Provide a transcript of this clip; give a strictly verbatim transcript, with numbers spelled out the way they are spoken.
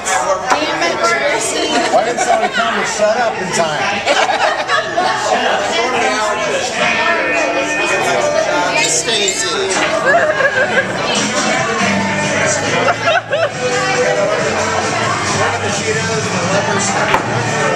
Why didn't somebody come and shut up in time? Hey, Stacy. The Cheetos and the leopard.